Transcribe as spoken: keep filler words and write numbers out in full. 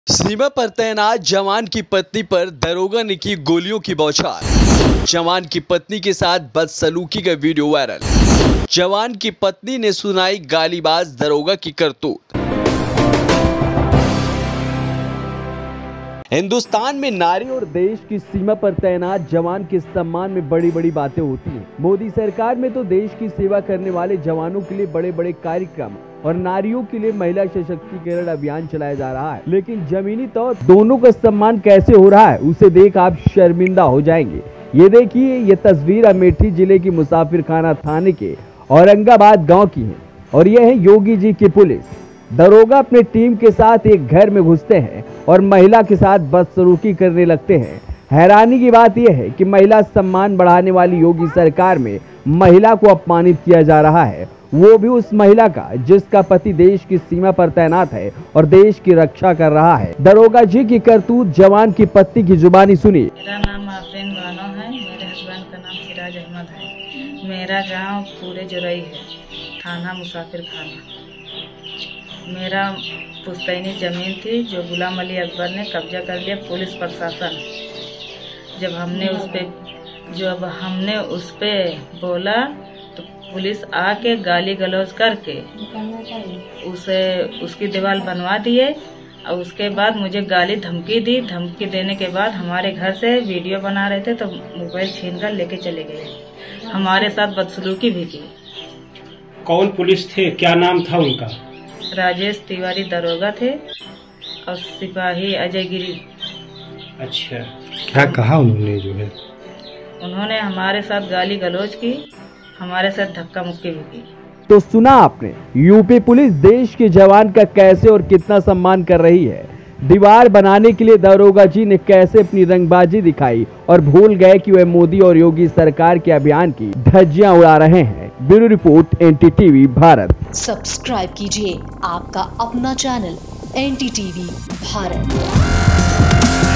सीमा पर तैनात जवान की पत्नी पर दरोगा ने की गोलियों की बौछार। जवान की पत्नी के साथ बदसलूकी का वीडियो वायरल। जवान की पत्नी ने सुनाई गालीबाज दरोगा की करतूत। हिंदुस्तान में नारी और देश की सीमा पर तैनात जवान के सम्मान में बड़ी बड़ी बातें होती हैं। मोदी सरकार में तो देश की सेवा करने वाले जवानों के लिए बड़े बड़े कार्यक्रम और नारियों के लिए महिला सशक्तिकरण अभियान चलाया जा रहा है, लेकिन जमीनी तौर दोनों का सम्मान कैसे हो रहा है उसे देख आप शर्मिंदा हो जाएंगे। ये देखिए, ये तस्वीर अमेठी जिले की मुसाफिर खाना थाने के औरंगाबाद गाँव की है और यह है योगी जी की पुलिस। दरोगा अपने टीम के साथ एक घर में घुसते हैं और महिला के साथ बदसलूकी करने लगते हैं। हैरानी की बात यह है कि महिला सम्मान बढ़ाने वाली योगी सरकार में महिला को अपमानित किया जा रहा है, वो भी उस महिला का जिसका पति देश की सीमा पर तैनात है और देश की रक्षा कर रहा है। दरोगा जी की करतूत जवान की पत्नी की जुबानी सुनी। मेरा नाम आफरीन बानो है, मेरे हस्बैंड का नाम सिराज अहमद है। मेरा गांव पूरे जुरई है, थाना मुसाफिर खाना। मेरा पुश्तैनी जमीन थी जो गुलाम अली अकबर ने कब्जा कर लिया। पुलिस प्रशासन जब हमने उस पे जब हमने उस पे बोला तो पुलिस आके गाली गलौज करके उसे उसकी दीवार बनवा दिए और उसके बाद मुझे गाली धमकी दी। धमकी देने के बाद हमारे घर से वीडियो बना रहे थे तो मोबाइल छीन कर लेके चले गए। हमारे साथ बदसलूकी भी की। कौन पुलिस थे, क्या नाम था उनका? राजेश तिवारी दरोगा थे और सिपाही अजय गिरी। अच्छा, क्या कहा उन्होंने? जो है उन्होंने हमारे साथ गाली गलौज की, हमारे साथ धक्का मुक्की भी की। तो सुना आपने, यूपी पुलिस देश के जवान का कैसे और कितना सम्मान कर रही है। दीवार बनाने के लिए दरोगा जी ने कैसे अपनी रंगबाजी दिखाई और भूल गए कि वह मोदी और योगी सरकार के अभियान की धज्जियां उड़ा रहे हैं। Bureau report N D T V Bharat. Subscribe कीजिए आपका अपना channel N D T V Bharat.